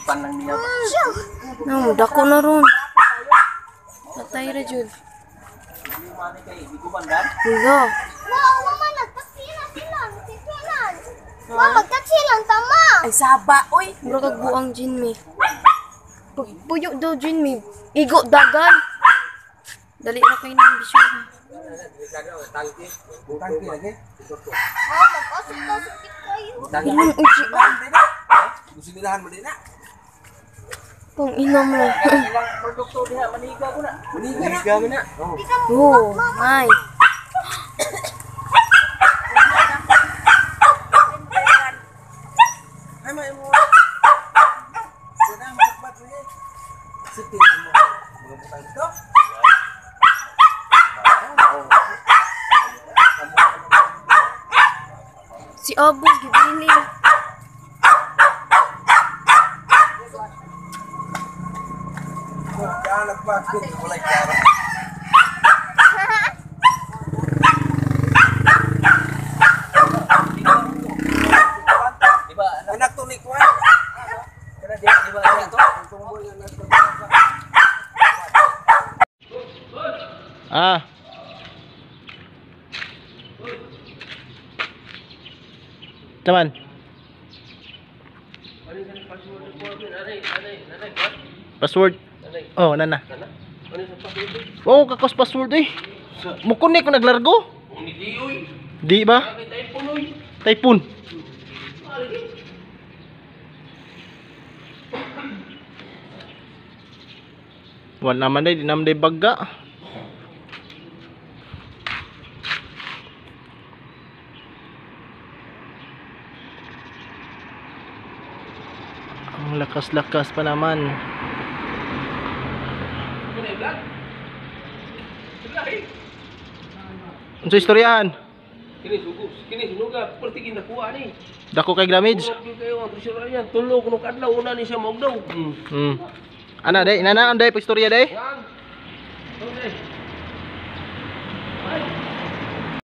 Pan lang niya. No, dako na ron. Patay ra jud. Hello. Wow, mama, nagtaksilan sila. Nagtaksilan. Mama, magtaksilan, tama. Ay saba, oy. Mura kag buang Jinmi. Puyo daw Jinmi. Igo dagan. Dali na kayo ng bisyo. Tangki lagi. Oh, magkasok-kasok kayo. Inom uji. Gusto nilahan mo din na. Pang inom mo. Ilang produkto diha maniga ko na. Maniga mo na. Oh, ay. Ay may mo. Sana magbat ni. Sitin mo. Mo butang dito. Si Abu gibili. Jangan lepas tu mulai cara. Diba anak tu ni kuat. Kena dia diba anak tu. Ah. Teman. Password. Oh, nana. Oh, kakos password eh. Mukon ni ko naglargo. Di ba? Typhoon. Wala naman day, di naman day bagga. Ang lakas-lakas pa naman. Unsa istoryahan? Kini sunuga pertigin na kuha ni. Dako kay damage. Kayo ang presyo yan. Tulog kuno kadlaw una ni siya maugdaw. Ana day, inana anday pa istorya day. Yan. Okay.